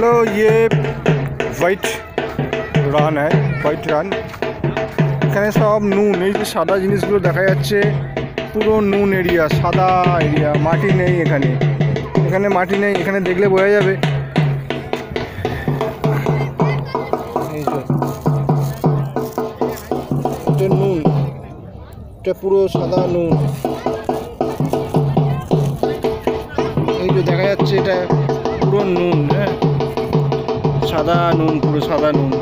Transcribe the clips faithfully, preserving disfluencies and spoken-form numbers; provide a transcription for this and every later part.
Hello, ये white Rann है white Rann. এখানে সব নুন, এই যে সাদা জিনিসগুলো দেখা যাচ্ছে পুরো নুন এরিয়া, সাদা এরিয়া, মাটি নেই এখানে। এখানে মাটি নেই, এখানে দেখলে বোঝা যাবে। এই যে এটা নুন, এটা পুরো সাদা নুন। এই যে দেখা যাচ্ছে এটা পুরো নুন, হ্যাঁ সাদা নুন, পুরো সাদা নুন।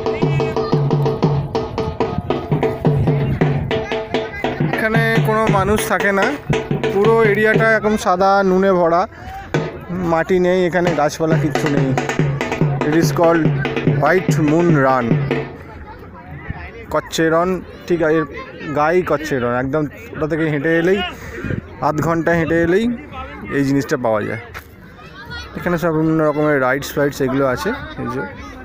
এখানে কোনো মানুষ থাকে না, পুরো এরিয়াটা একদম সাদা নুনে ভরা, মাটি নেই এখানে, গাছপালা কিচ্ছু নেই। It is called white moon Rann, কচ্ছেরন। ঠিক আছে, গাই কচ্ছেরন, একদম ওটা থেকে হেঁটে এলেই, আধ ঘন্টা হেঁটে এলেই এই জিনিসটা পাওয়া যায়। এখানে সব বিভিন্ন রকমের রাইডস ফাইডস এগুলো আছে। এই যে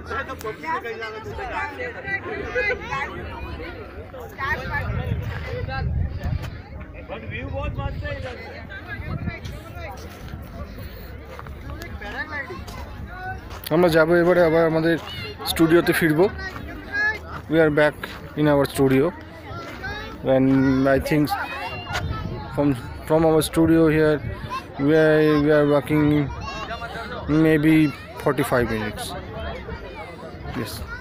আমরা যাবো এবারে আবার আমাদের স্টুডিওতে ফিরবো। We are back in our studio and I think from from our studio here we are, we are working maybe forty-five minutes. Yes.